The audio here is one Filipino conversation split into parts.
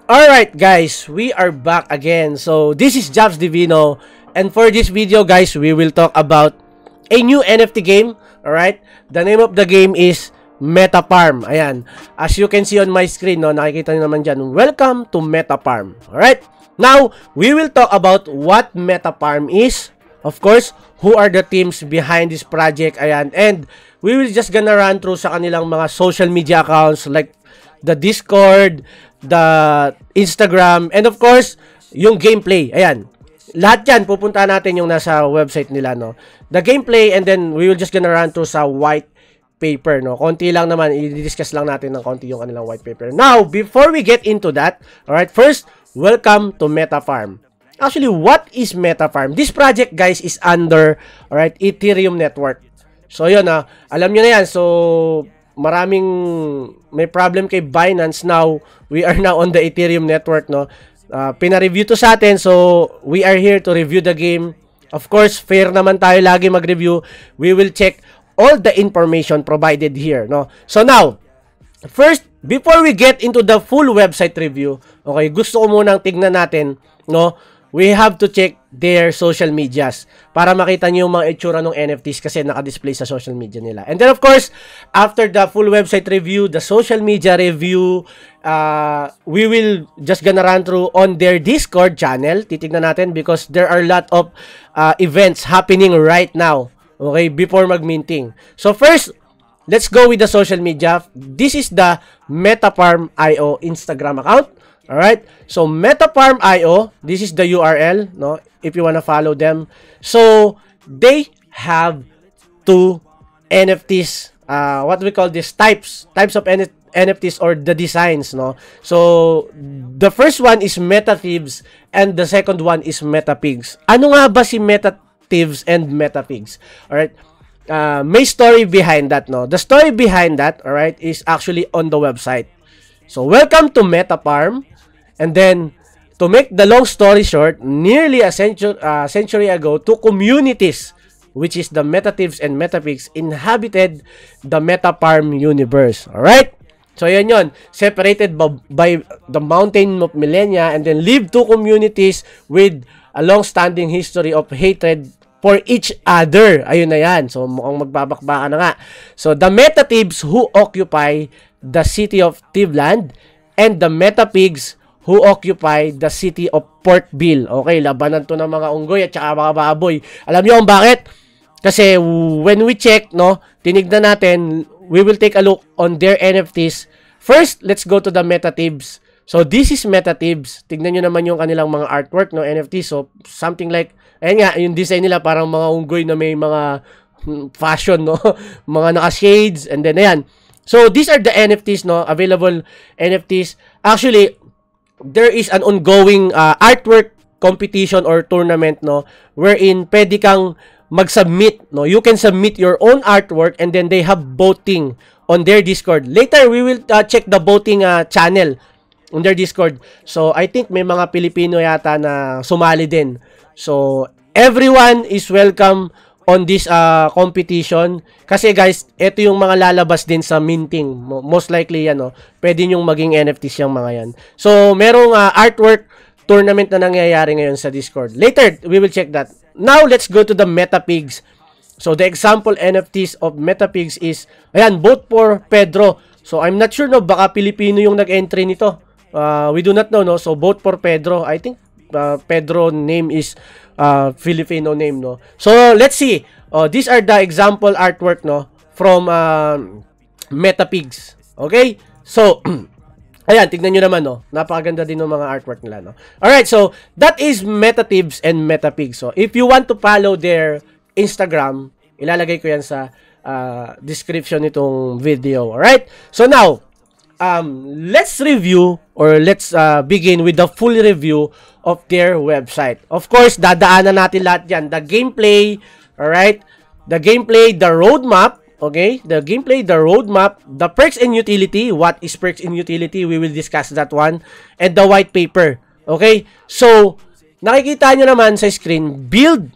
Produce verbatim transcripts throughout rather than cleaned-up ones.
Alright guys, we are back again. So this is Jobs Divino, and for this video guys, we will talk about a new N F T game. Alright, the name of the game is MetaFarm. Ayan, as you can see on my screen, no, nakikita nyo naman dyan, welcome to MetaFarm. Alright, now we will talk about what MetaFarm is, of course, who are the teams behind this project. Ayan, and we will just gonna run through sa kanilang mga social media accounts like the Discord, the Instagram, and of course, yung gameplay. Ayan. Lahat yan, pupunta natin yung nasa website nila, no? The gameplay, and then we will just gonna run through sa white paper, no? Konti lang naman, i-discuss lang natin ng konti yung kanilang white paper. Now, before we get into that, alright, first, welcome to MetaFarm. Actually, what is MetaFarm? This project, guys, is under, alright, Ethereum network. So, yun, ah, alam nyo na yan. So, maraming may problem kay Binance. Now we are now on the Ethereum network, no? Uh, pina-review to sa atin, so we are here to review the game. Of course, fair naman tayo lagi mag-review. We will check all the information provided here, no? So now, first, before we get into the full website review, okay, gusto ko munang tignan natin, no? We have to check their social medias para makita niyo yung mga itsura ng N F Ts kasi naka-display sa social media nila. And then of course, after the full website review, the social media review, uh, we will just gonna run through on their Discord channel. Titignan natin because there are a lot of uh, events happening right now, okay, before mag-minting. So first, let's go with the social media. This is the MetaFarm dot i o Instagram account. Alright, so MetaFarm dot i o, this is the U R L, no, if you wanna follow them. So, they have two N F Ts, uh, what we call this, types, types of N F Ts or the designs, no. So, the first one is MetaThieves and the second one is MetaPigs. Ano nga ba si MetaThieves and MetaPigs? Alright, uh, may story behind that, no. The story behind that, alright, is actually on the website. So, welcome to MetaFarm. And then, to make the long story short, nearly a century, uh, century ago, two communities, which is the MetaThieves and MetaPigs, inhabited the MetaFarm universe. Alright? So, yan yun. Separated by, by the mountain of millennia, and then live two communities with a long-standing history of hatred for each other. Ayun na yan. So, mukhang magbabakbaka na nga. So, the MetaThieves who occupy the city of Thieveland, and the MetaPigs who occupy the city of Portville. Okay, labanan to ng mga unggoy at saka mga baboy. Alam niyo kung bakit? Kasi when we check, no, tinignan natin, we will take a look on their N F Ts. First, let's go to the MetaThieves. So, this is MetaThieves. Tignan nyo naman yung kanilang mga artwork, no, N F T. So, something like, ayan nga, yung design nila parang mga unggoy na may mga hmm, fashion, no, mga naka-shades, and then, ayan. So, these are the N F Ts, no, available N F Ts. Actually, there is an ongoing uh, artwork competition or tournament, no, wherein pwede kang mag-submit, no. You can submit your own artwork and then they have voting on their Discord. Later, we will uh, check the voting uh, channel on their Discord. So, I think may mga Pilipino yata na sumali din. So, everyone is welcome on this uh, competition. Kasi guys, ito yung mga lalabas din sa minting. Most likely yan, no? Pwede nyong maging N F Ts yung mga yan. So, merong uh, artwork tournament na nangyayari ngayon sa Discord. Later, we will check that. Now, let's go to the MetaPigs. So, the example N F Ts of MetaPigs is, ayan, vote for Pedro. So, I'm not sure, no? Baka Pilipino yung nag-entry nito. Uh, we do not know, no? So, vote for Pedro. I think uh, Pedro name is Uh, Filipino name, no? So, let's see. Oh, these are the example artwork, no? From uh, MetaPigs. Okay? So, ayan, tignan nyo naman, no? Napakaganda din ng mga artwork nila, no? Alright, so, that is MetaThieves and MetaPigs. So, if you want to follow their Instagram, ilalagay ko yan sa uh, description nitong video. Alright? So, now, um, let's review or let's uh, begin with the full review of their website. Of course, dadaanan natin lahat yan. The gameplay, alright? The gameplay, the roadmap, okay? The gameplay, the roadmap, the perks and utility. What is perks and utility? We will discuss that one. And the white paper, okay? So, nakikita nyo naman sa screen, build,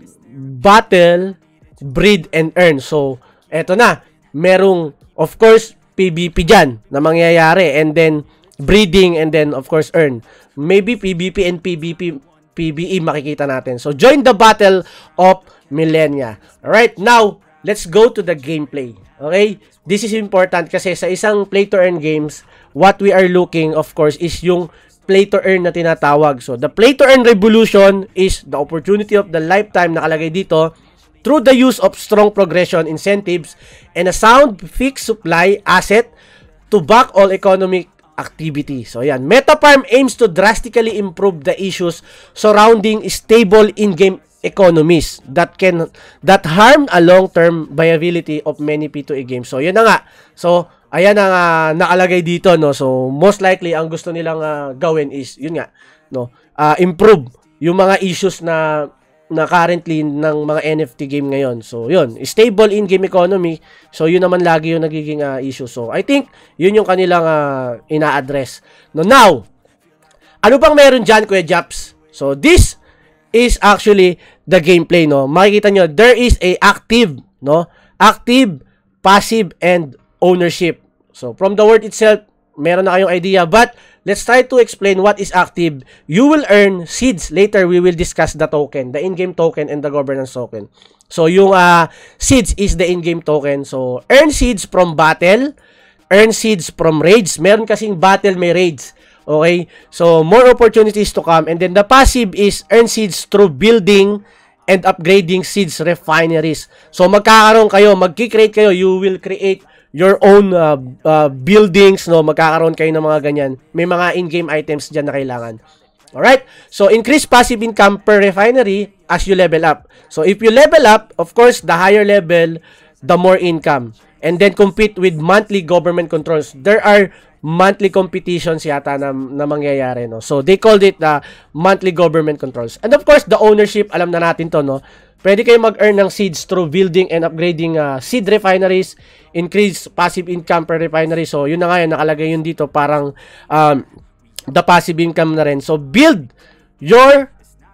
battle, breed, and earn. So, eto na. Merong, of course, P V P dyan na mangyayari. And then, breeding, and then of course earn. Maybe PvP and PvP PvE makikita natin. So join the battle of Millennia. Alright, now let's go to the gameplay. Okay? This is important kasi sa isang play to earn games, what we are looking of course is yung play to earn na tinatawag. So the play to earn revolution is the opportunity of the lifetime nakalagay dito through the use of strong progression incentives and a sound fixed supply asset to back all economic activity. So yan, MetaFarm aims to drastically improve the issues surrounding stable in-game economies that can that harm a long-term viability of many P two E games. So yan na nga. So ayan ang uh, nakalagay dito, no. So most likely ang gusto nilang uh, gawin is yun nga, no, uh, improve yung mga issues na na currently ng mga N F T game ngayon. So, yun. Stable in-game economy. So, yun naman lagi yung nagiging uh, issue. So, I think, yun yung kanilang uh, ina-address. No, now, ano bang meron dyan, Kuya Japs? So, this is actually the gameplay, no? Makikita nyo, there is a active, no? Active, passive, and ownership. So, from the word itself, meron na kayong idea. But, let's try to explain what is active. You will earn seeds. Later, we will discuss the token, the in-game token, and the governance token. So, yung uh, seeds is the in-game token. So, earn seeds from battle, earn seeds from raids. Meron kasing battle, may raids. Okay? So, more opportunities to come. And then, the passive is earn seeds through building and upgrading seeds refineries. So, magkakaroon kayo, magki-create kayo, you will create your own uh, uh, buildings, no? Magkakaroon kayo ng mga ganyan. May mga in-game items dyan na kailangan. Alright? So, increase passive income per refinery as you level up. So, if you level up, of course, the higher level, the more income. And then, compete with monthly government controls. There are monthly competitions yata na, na mangyayari, no? So, they called it the monthly government controls. And of course, the ownership, alam na natin to, no? Pwede kayo mag-earn ng seeds through building and upgrading uh, seed refineries, increase passive income per refinery. So, yun na nga yun, nakalagay yun dito, parang um, the passive income na rin. So, build your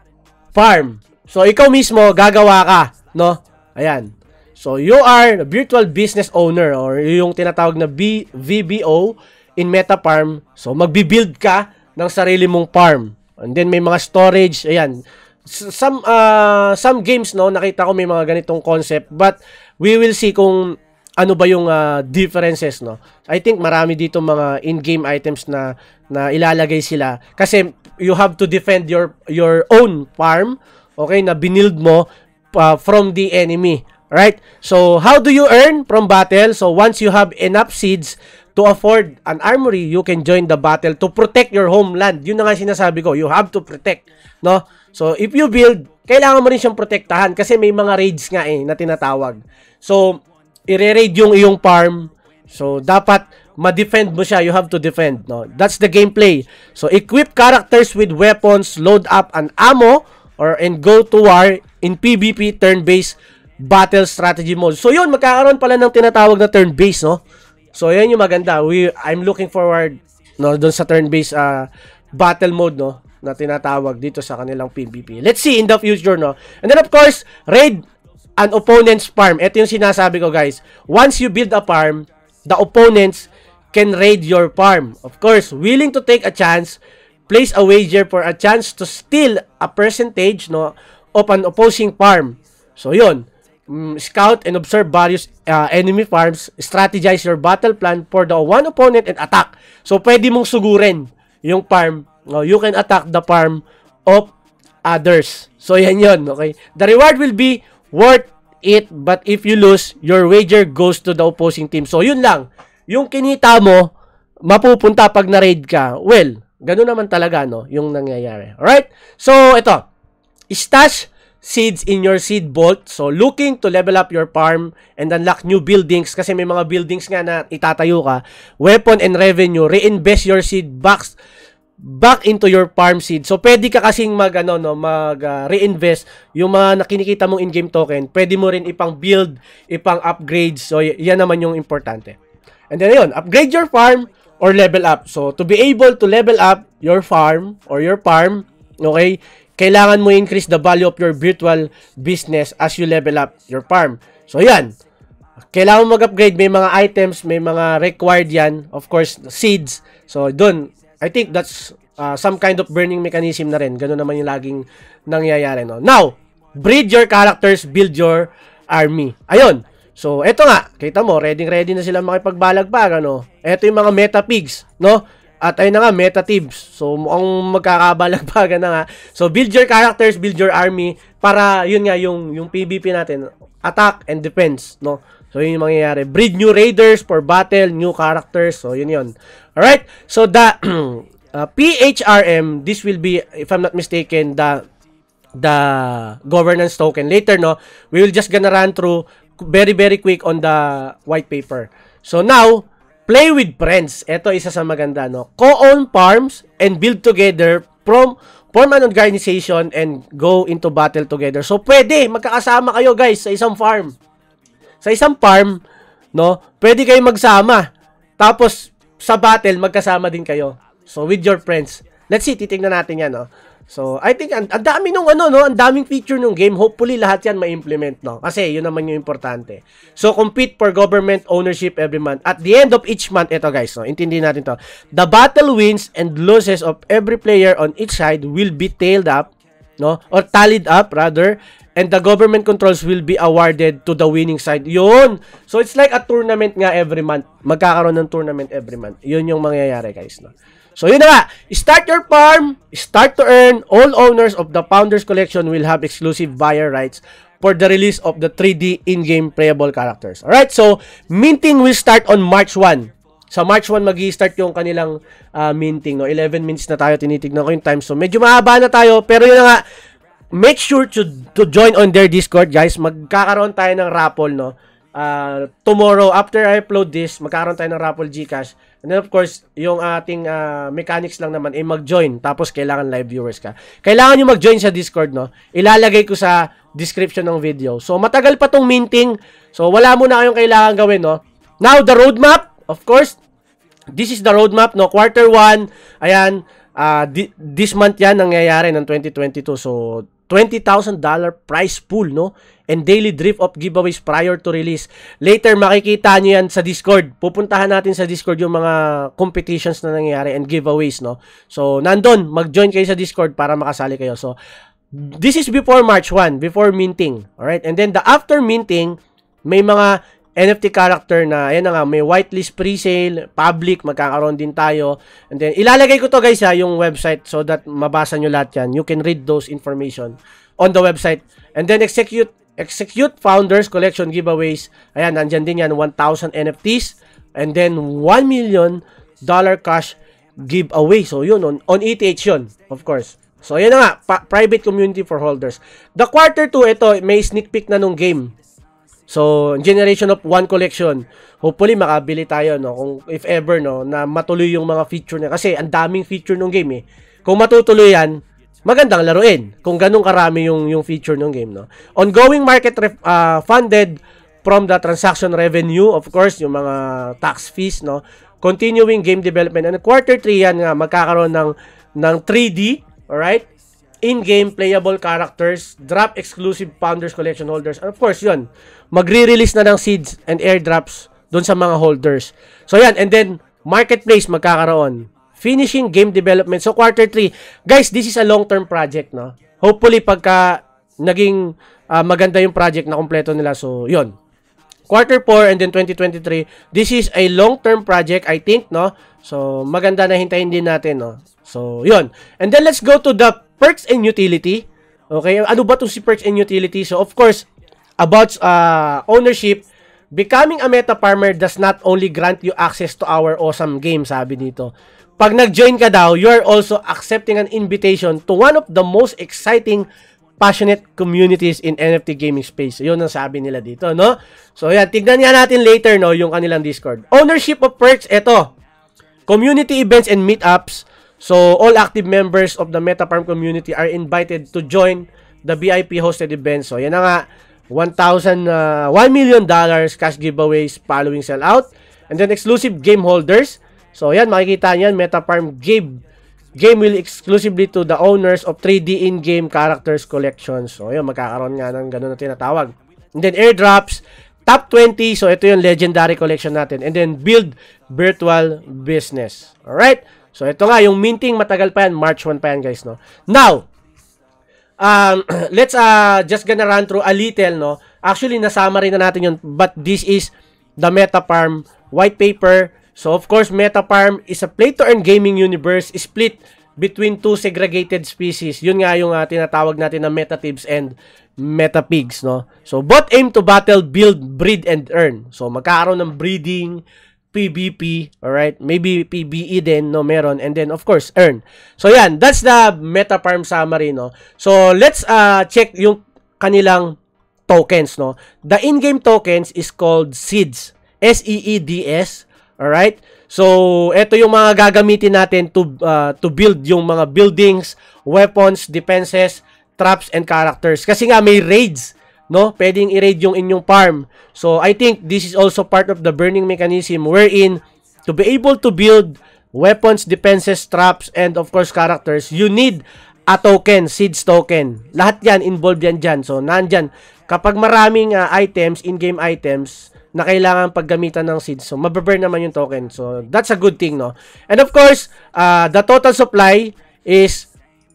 farm. So, ikaw mismo, gagawa ka, no? Ayan. So, you are a virtual business owner or yung tinatawag na B V B O in MetaFarm. So, magbi-build ka ng sarili mong farm. And then, may mga storage, ayan. Some uh, some games, no, nakita ko may mga ganitong concept, but we will see kung ano ba yung uh, differences, no. I think marami dito mga in-game items na na ilalagay sila kasi you have to defend your your own farm, okay, na binild mo uh, from the enemy, right? So how do you earn from battle? So once you have enough seeds to afford an armory, you can join the battle to protect your homeland. Yun na nga sinasabi ko, you have to protect, no? So, if you build, kailangan mo rin siyang protektahan kasi may mga raids nga eh, na tinatawag. So, i-raid yung iyong farm. So, dapat ma-defend mo siya. You have to defend, no? That's the gameplay. So, equip characters with weapons, load up an ammo, or and go to war in PvP turn-based battle strategy mode. So, yun, magkakaroon pala ng tinatawag na turn-based, no? So, yan yung maganda. We, I'm looking forward, no, doon sa turn-based uh, battle mode, no, na tinatawag dito sa kanilang PvP. Let's see in the future, no? And then, of course, raid an opponent's farm. Ito yung sinasabi ko, guys. Once you build a farm, the opponents can raid your farm. Of course, willing to take a chance, place a wager for a chance to steal a percentage, no, of an opposing farm. So, yun. Mm, scout and observe various uh, enemy farms. Strategize your battle plan for the one opponent and attack. So, pwede mong sugurin yung farm. No, you can attack the farm of others. So, yan yun. Okay? The reward will be worth it, but if you lose, your wager goes to the opposing team. So, yun lang. Yung kinita mo, mapupunta pag na-raid ka. Well, ganun naman talaga, no? Yung nangyayari. Alright? So, ito. Stash seeds in your seed vault. So, looking to level up your farm and unlock new buildings. Kasi may mga buildings nga na itatayo ka. Weapon and revenue. Reinvest your seed box back into your farm seed. So, pwede ka kasing mag, ano, no, mag uh, reinvest yung mga nakinikita mong in-game token. Pwede mo rin ipang build, ipang upgrade. So, yan naman yung importante. And then, yun, upgrade your farm or level up. So, to be able to level up your farm or your farm, okay, kailangan mo increase the value of your virtual business as you level up your farm. So, yan. kailangan mag-upgrade, may mga items, may mga required yan. Of course, seeds. So, dun, I think that's uh, some kind of burning mechanism na rin. Ganun naman yung laging nangyayari, no? Now, breed your characters, build your army. Ayun. So, eto nga. Kita mo, ready-ready na sila makipagbalagpag, ano? Eto yung mga meta pigs, no? At ayun na nga, meta teams. So, mukhang magkakabalagpagan na nga. So, build your characters, build your army para, yun nga, yung, yung PvP natin. Attack and defense, no? So, yun yung mangyayari. Breed new raiders for battle, new characters. So, yun yun. Alright? So, the uh, P H R M, this will be, if I'm not mistaken, the the governance token. Later, no? We will just gonna run through very, very quick on the white paper. So, now, play with friends. Ito, isa sa maganda, no? Co-own farms and build together from form an organization and go into battle together. So, pwede. Magkakasama kayo, guys, sa isang farm. Sa isang farm, no? Pwede kayo magsama. Tapos, sa battle, magkasama din kayo. So, with your friends. Let's see, titignan natin yan, no? So, I think, ang, ang dami nung ano, no? Ang daming feature nung game. Hopefully, lahat yan ma-implement, no? Kasi, yun naman yung importante. So, compete for government ownership every month. At the end of each month, ito guys, no? Intindihin natin to. The battle wins and losses of every player on each side will be tailed up, no? Or tallied up, rather. And the government controls will be awarded to the winning side. Yun! So, it's like a tournament nga every month. Magkakaroon ng tournament every month. Yun yung mangyayari, guys, no? So, yun na nga. Start your farm. Start to earn. All owners of the Founders Collection will have exclusive buyer rights for the release of the three D in-game playable characters. Alright? So, minting will start on March first. Sa March first, mag-i-start yung kanilang uh, minting. No? eleven minutes na tayo. Tinitignan ko yung time. So, medyo mahaba na tayo. Pero yun na nga. Make sure to, to join on their Discord, guys. Magkakaroon tayo ng raffle, no? Uh, tomorrow, after I upload this, magkakaroon tayo ng raffle Gcash. And then, of course, yung ating uh, mechanics lang naman, ay mag-join. Tapos, kailangan live viewers ka. Kailangan nyo mag-join sa Discord, no? Ilalagay ko sa description ng video. So, matagal pa tong minting. So, wala muna kayong kailangan gawin, no? Now, the roadmap, of course, this is the roadmap, no? Quarter one, ayan, uh, this month yan, nangyayari ng twenty twenty-two. So, twenty thousand dollar prize pool, no? And daily drift of giveaways prior to release. Later, makikita nyo yan sa Discord. Pupuntahan natin sa Discord yung mga competitions na nangyayari and giveaways, no? So, nandun, mag-join kayo sa Discord para makasali kayo. So, this is before March first, before minting. Alright? And then, the after minting, may mga N F T character na, ayan na nga, may whitelist pre-sale, public, magkakaroon din tayo. And then, ilalagay ko to guys ha, yung website so that mabasa nyo lahat yan. You can read those information on the website. And then, execute execute Founders Collection giveaways. Ayan, nandyan din yan, one thousand N F Ts. And then, one million dollar cash giveaway. So, yun, on, on E T H yun, of course. So, ayan na nga, pa private community for holders. The quarter two, ito, may sneak peek na nung game. So, generation of one collection. Hopefully, makabili tayo, no? Kung, if ever, no? Na matuloy yung mga feature niya. Kasi, ang daming feature ng game, eh. Kung matutuloy yan, magandang laruin. Kung ganun karami yung, yung feature ng game, no? Ongoing market uh, funded from the transaction revenue. Of course, yung mga tax fees, no? Continuing game development. And quarter three, yan nga, magkakaroon ng, ng three D, alright? In-game playable characters, drop exclusive Founders Collection holders. And of course, yun, magre-release na ng seeds and airdrops doon sa mga holders. So, yan. And then, marketplace magkakaroon. Finishing game development. So, quarter three. Guys, this is a long-term project, no? Hopefully, pagka naging uh, maganda yung project na kompleto nila. So, yun. Quarter four and then twenty twenty-three. This is a long-term project, I think, no? So, maganda na hintayin din natin, no? So, yun. And then, let's go to the perks and utility. Okay? Ano ba itong si perks and utility? So, of course, about uh, ownership, becoming a meta farmer does not only grant you access to our awesome game, sabi dito. Pag nag-join ka daw, you are also accepting an invitation to one of the most exciting, passionate communities in N F T gaming space. Yun ang sabi nila dito, no? So, yan. Tignan nga natin later, no? Yung kanilang Discord. Ownership of perks, eto. Community events and meetups. So, all active members of the MetaFarm community are invited to join the V I P hosted events. So, yan na nga. one thousand, uh, one million dollars cash giveaways following sellout. And then, exclusive game holders. So, yan, makikita niyan, MetaFarm game, game will exclusively to the owners of three D in-game characters collections. So, yan, magkakaroon nga ng ganun na tinatawag. And then, airdrops, top twenty, so ito yung legendary collection natin. And then, build virtual business. Alright? So, ito nga, yung minting, matagal pa yan. March first pa yan, guys, no? Now, um, let's uh, just gonna run through a little, no? Actually, nasama rin na natin yun. But this is the MetaFarm white paper. So, of course, MetaFarm is a play-to-earn gaming universe split between two segregated species. Yun nga yung uh, tinatawag natin na MetaTibs and MetaPigs, no? So, both aim to battle, build, breed, and earn. So, magkakaroon ng breeding, P V P, alright? Maybe P B E din, no? Meron. And then, of course, earn. So, yan. That's the MetaFarm summary, no? So, let's uh, check yung kanilang tokens, no? The in-game tokens is called seeds. S E E D S. Alright? So, ito yung mga gagamitin natin to, uh, to build yung mga buildings, weapons, defenses, traps, and characters. Kasi nga, may raids, no? Pwedeng i-raid yung inyong farm. So, I think this is also part of the burning mechanism wherein to be able to build weapons, defenses, traps, and of course, characters, you need a token, seeds token. Lahat yan, involved yan dyan. So, nandyan. Kapag maraming uh, items, in-game items, na kailangan paggamitan ng seeds, so mababurn naman yung token. So, that's a good thing, no? And of course, uh, the total supply is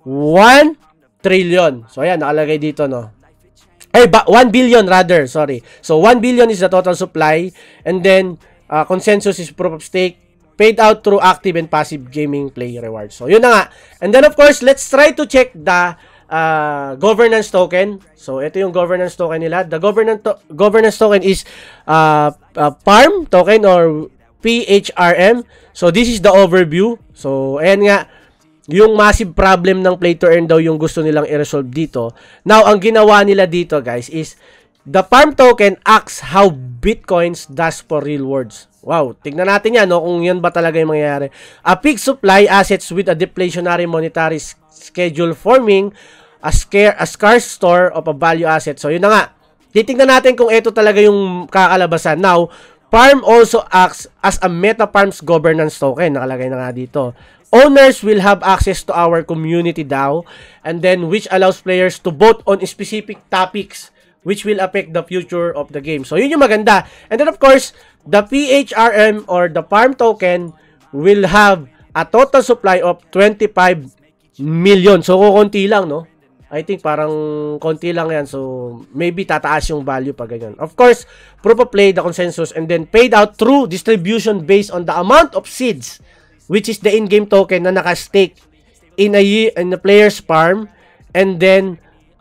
one trillion. So, ayan, nakalagay dito, no? Ay, one billion rather, sorry. So, one billion is the total supply. And then, uh, consensus is proof of stake, paid out through active and passive gaming play rewards. So, yun na nga. And then, of course, let's try to check the uh, governance token. So, ito yung governance token nila. The governance, to governance token is uh, uh, farm token or P H R M. So, this is the overview. So, ayan nga. Yung massive problem ng play to earn daw yung gusto nilang i-resolve dito. Now, ang ginawa nila dito, guys, is the farm token acts how Bitcoins does for real worlds. Wow, tignan natin yan, no, kung yan ba talaga yung mangyayari. A peak supply assets with a deflationary monetary schedule forming a, scare, a scarce store of a value asset. So, yun na nga. Titignan natin kung ito talaga yung kakalabasan. Now, farm also acts as a MetaFarm's governance token. Nakalagay na nga dito. Owners will have access to our community D A O and then which allows players to vote on specific topics which will affect the future of the game. So, yun yung maganda. And then, of course, the P H R M or the farm token will have a total supply of twenty-five million. So, kukunti lang, no? I think parang konti lang yan. So, maybe tataas yung value pa ganyan. Of course, proof of play, the consensus, and then paid out through distribution based on the amount of seeds which is the in-game token na naka-stake in a, in a player's farm and then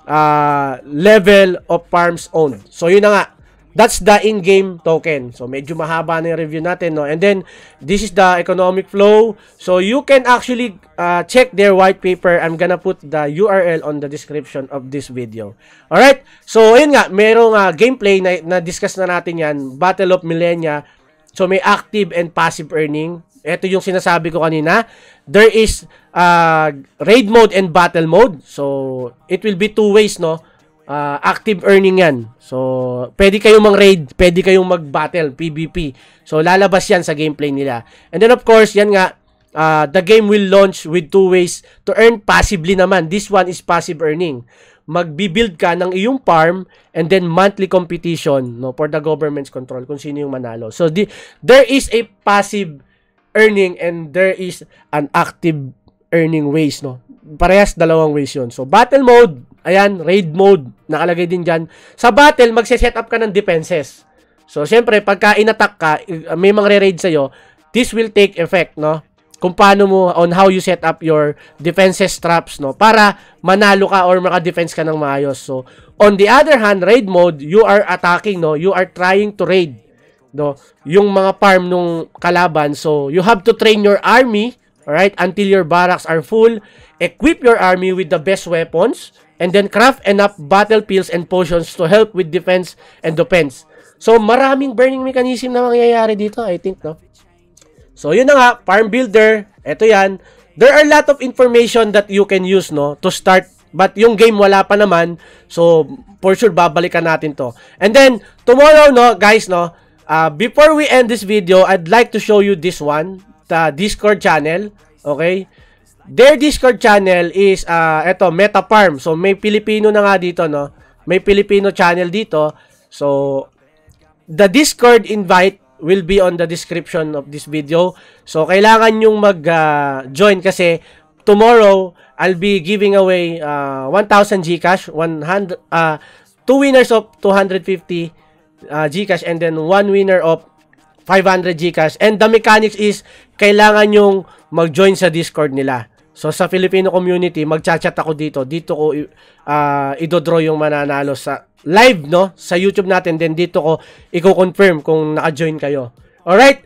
uh, level of farms owned. So, yun na nga. That's the in-game token. So, medyo mahaba na yung review natin, no? And then, this is the economic flow. So, you can actually uh, check their white paper. I'm gonna put the U R L on the description of this video. Alright? So, ayun nga. Merong uh, gameplay na, na-discuss na natin yan. Battle of Millennia. So, may active and passive earning. Ito yung sinasabi ko kanina. There is uh, raid mode and battle mode. So, it will be two ways, no? Uh, active earning yan. So, pwede kayong mag-raid, pwede kayong mag-battle, P V P. So, lalabas yan sa gameplay nila. And then, of course, yan nga, uh, the game will launch with two ways to earn passively naman. This one is passive earning. Magbibuild ka ng iyong farm and then monthly competition, no, for the government's control kung sino yung manalo. So, the, there is a passive earning and there is an active earning ways, no? Parehas dalawang ways yun. So, battle mode, ayan, raid mode, nakalagay din dyan. Sa battle, magse-set up ka ng defenses. So, syempre, pagka in-attack ka, may mga re-raid sa'yo, this will take effect, no? Kung paano mo, on how you set up your defenses traps, no? Para manalo ka or maka-defense ka ng maayos. So, on the other hand, raid mode, you are attacking, no? You are trying to raid, no, yung mga farm nung kalaban. So, you have to train your army, alright, until your barracks are full. Equip your army with the best weapons, and then craft enough battle pills and potions to help with defense and defense. So, maraming burning mechanism na mangyayari dito, I think, no? So, yun na nga, farm builder, eto yan. There are a lot of information that you can use, no, to start. But yung game wala pa naman. So, for sure, babalikan natin to. And then, tomorrow, no, guys, no, Uh, before we end this video, I'd like to show you this one, the Discord channel, okay? Their Discord channel is, uh, eto, MetaFarm. So, may Pilipino na nga dito, no? May Filipino channel dito. So, the Discord invite will be on the description of this video. So, kailangan yung mag-join uh, kasi tomorrow, I'll be giving away uh, one thousand Gcash, one hundred, uh, two winners of two hundred fifty uh, Gcash, and then one winner of five hundred Gcash. And the mechanics is, kailangan yung mag-join sa Discord nila. So, sa Filipino community, mag-chat ako dito. Dito ko uh, idodraw yung mananalo sa live, no? Sa YouTube natin. Then, dito ko i-confirm kung naka-join kayo. Alright?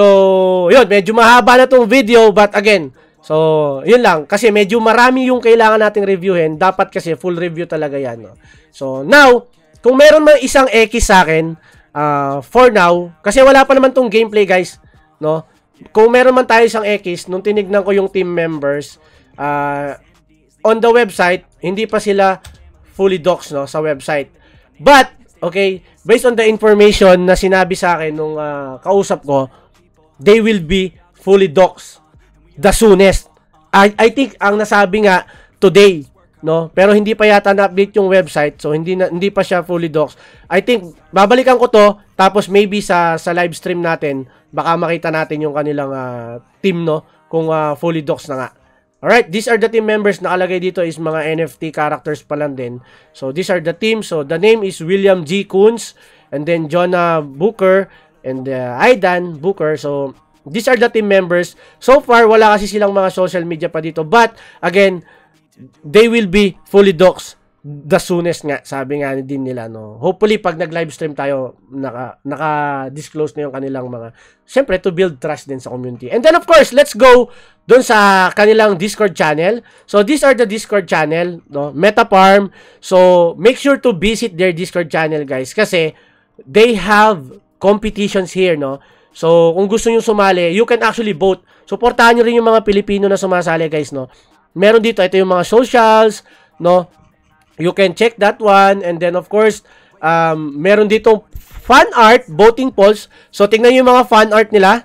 So, yun. Medyo mahaba na tong video. But again, so, yun lang. Kasi medyo marami yung kailangan nating reviewin. Dapat kasi full review talaga yan, no? So, now, kung meron man isang X sa akin, uh, for now, kasi wala pa naman tong gameplay, guys, no? Kung meron man tayo isang X, nung tinignan ko yung team members, uh, on the website, hindi pa sila fully doxed, no, sa website. But, okay, based on the information na sinabi sa akin nung uh, kausap ko, they will be fully doxed the soonest. I, I think, ang nasabi nga, today, no, pero hindi pa yata na-update yung website, so hindi na, hindi pa siya fully doxed. I think, babalikan ko to, tapos maybe sa, sa live stream natin, baka makita natin yung kanilang uh, team, no? Kung uh, fully doxed na nga. Alright, these are the team members. Nakalagay dito is mga N F T characters pa lang din. So, these are the teams. So, the name is William G. Coons, and then Jonah Booker, and uh, Aidan Booker. So, these are the team members. So far, wala kasi silang mga social media pa dito. But, again, they will be fully doxed the soonest nga, sabi nga din nila, no. Hopefully pag nag-live stream tayo, naka naka-disclose na yung kanilang mga, syempre to build trust din sa community. And then of course, let's go doon sa kanilang Discord channel. So these are the Discord channel, no, Metafarm. So make sure to visit their Discord channel, guys, kasi they have competitions here, no. So kung gusto niyo sumali, you can actually vote. Suportahan niyo rin yung mga Pilipino na sumasali, guys, no. Meron dito, ito yung mga socials, no. You can check that one. And then, of course, um, meron dito fan art, voting polls. So, tingnan nyo yung mga fan art nila.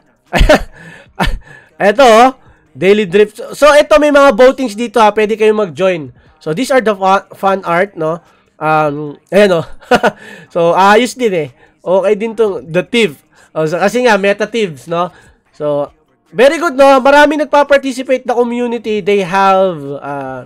Ito, oh, daily drift. So, ito may mga votings dito, ha. Pwede kayong mag-join. So, these are the fan art, no? Um, ayan, oh. So, ayos din, eh. Okay din to the Thief. Oh, so, kasi nga, meta thieves, no? So, very good, no? Marami nagpa-participate na community. They have, uh,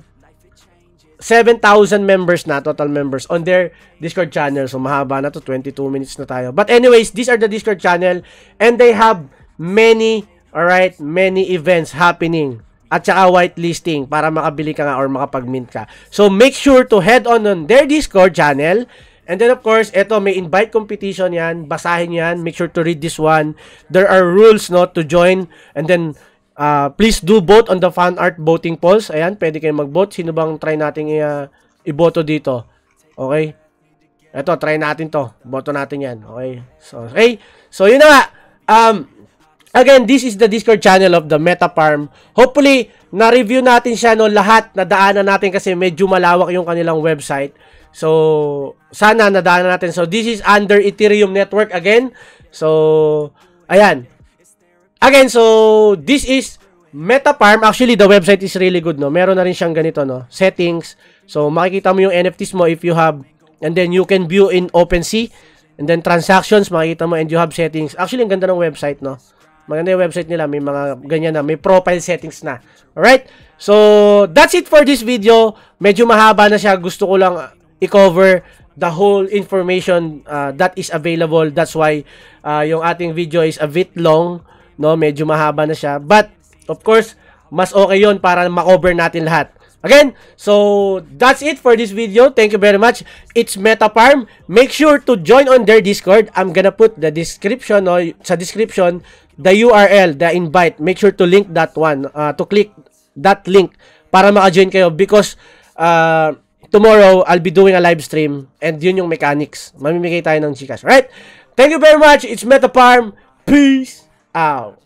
seven thousand members na, total members on their Discord channel. So, mahaba na to, twenty-two minutes na tayo. But anyways, these are the Discord channel and they have many, alright, many events happening at saka whitelisting para makabili ka nga or makapag-mint ka. So, make sure to head on on their Discord channel. And then, of course, eto, may invite competition yan. Basahin yan. Make sure to read this one. There are rules, no, to join. And then, Uh, please do vote on the fan art voting polls. Ayan, pwede kayong mag-vote. Sino bang try natin uh, i-boto dito? Okay? Ito, try natin to. Boto natin yan. Okay? So, okay. So, yun na nga. Um, again, this is the Discord channel of the Metafarm. Hopefully, na-review natin siya, no, lahat. Nadaanan natin kasi medyo malawak yung kanilang website. So, sana nadaanan natin. So, this is under Ethereum network again. So, ayan. Again, so, this is Metafarm. Actually, the website is really good, no? Meron na rin siyang ganito, no? Settings. So, makikita mo yung N F Ts mo if you have, and then you can view in OpenSea. And then, transactions, makikita mo, and you have settings. Actually, ang ganda ng website, no? Maganda yung website nila. May mga ganyan na. May profile settings na. Alright? So, that's it for this video. Medyo mahaba na siya. Gusto ko lang i-cover the whole information uh, that is available. That's why uh, yung ating video is a bit long. No, medyo mahaba na siya. But, of course, mas okay yon para ma-cover natin lahat. Again, so, that's it for this video. Thank you very much. It's Metafarm. Make sure to join on their Discord. I'm gonna put the description, no, sa description, the U R L, the invite. Make sure to link that one, uh, to click that link para maka-join kayo because uh, tomorrow, I'll be doing a live stream and yun yung mechanics. Mamimigay tayo ng Gcash. Right? Thank you very much. It's Metafarm. Peace out.